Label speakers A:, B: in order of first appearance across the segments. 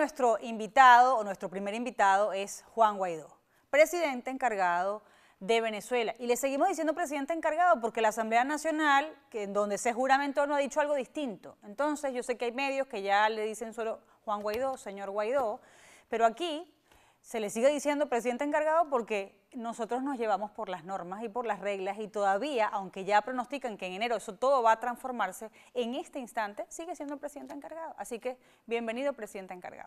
A: nuestro invitado, o nuestro primer invitado, es Juan Guaidó, presidente encargado de Venezuela. Y le seguimos diciendo presidente encargado porque la Asamblea Nacional, en donde se juramentó, no ha dicho algo distinto. Entonces, yo sé que hay medios que ya le dicen solo Juan Guaidó, señor Guaidó, pero aquí se le sigue diciendo presidente encargado porque nosotros nos llevamos por las normas y por las reglas y todavía, aunque ya pronostican que en enero eso todo va a transformarse, en este instante sigue siendo el presidente encargado. Así que, bienvenido, presidente encargado.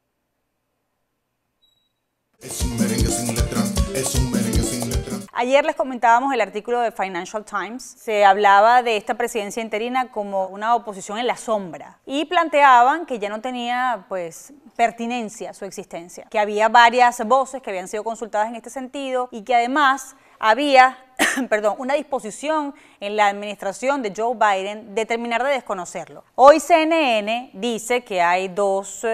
B: Es un merengue sin letra, es un merengue sin letra.
A: Ayer les comentábamos el artículo de Financial Times. Se hablaba de esta presidencia interina como una oposición en la sombra y planteaban que ya no tenía, pues, pertinencia su existencia, que había varias voces que habían sido consultadas en este sentido y que además había una disposición en la administración de Joe Biden de terminar de desconocerlo. Hoy CNN dice que hay dos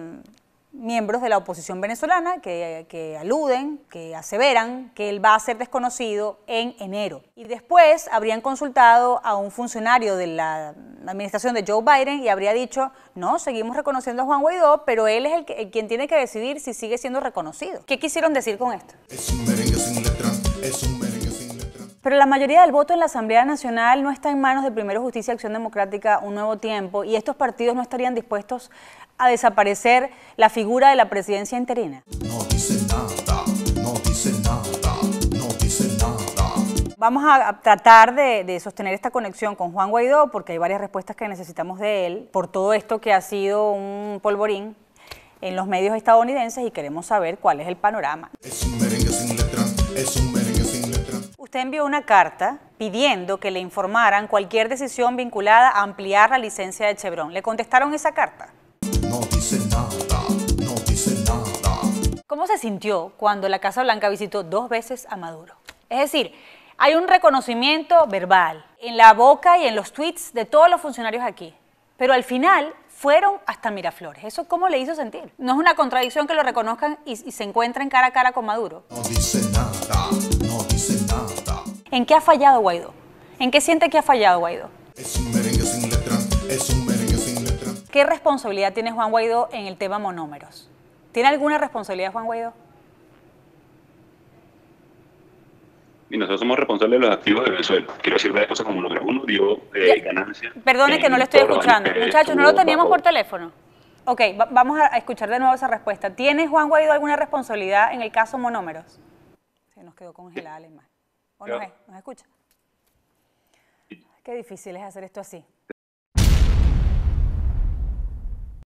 A: miembros de la oposición venezolana que aluden, que aseveran que él va a ser desconocido en enero. Y después habrían consultado a un funcionario de la administración de Joe Biden y habría dicho, no, seguimos reconociendo a Juan Guaidó, pero él es quien tiene que decidir si sigue siendo reconocido. ¿Qué quisieron decir con esto?
B: Es un merengue sin letra, es un merengue sin letra.
A: Pero la mayoría del voto en la Asamblea Nacional no está en manos de Primero Justicia, Acción Democrática, Un Nuevo Tiempo, y estos partidos no estarían dispuestos a desaparecer la figura de la presidencia interina.
B: No dice nada, no dice nada, no dice nada.
A: Vamos a tratar de sostener esta conexión con Juan Guaidó porque hay varias respuestas que necesitamos de él por todo esto que ha sido un polvorín en los medios estadounidenses y queremos saber cuál es el panorama.
B: Es un merengue sin letra, es un merengue sin letra.
A: Usted envió una carta pidiendo que le informaran cualquier decisión vinculada a ampliar la licencia de Chevron. ¿Le contestaron esa carta?
B: No dice nada, no dice nada.
A: ¿Cómo se sintió cuando la Casa Blanca visitó 2 veces a Maduro? Es decir, hay un reconocimiento verbal en la boca y en los tweets de todos los funcionarios aquí, pero al final fueron hasta Miraflores. ¿Eso cómo le hizo sentir? ¿No es una contradicción que lo reconozcan y se encuentren cara a cara con Maduro?
B: No dice nada, no dice nada.
A: ¿En qué ha fallado Guaidó? ¿En qué siente que ha fallado Guaidó?
B: Es un merengue sin letra, es un merengue sin letra.
A: ¿Qué responsabilidad tiene Juan Guaidó en el tema monómeros? ¿Tiene alguna responsabilidad Juan Guaidó?
C: Y nosotros somos responsables de los activos de Venezuela. Quiero decir varias cosas como número uno, dio ganancias.
A: Perdone que no le estoy escuchando. Muchachos, ¿no lo teníamos por teléfono? Ok, vamos a escuchar de nuevo esa respuesta. ¿Tiene Juan Guaidó alguna responsabilidad en el caso monómeros? Se nos quedó congelada la imagen. ¿O no es? ¿Nos escucha? Qué difícil es hacer esto así.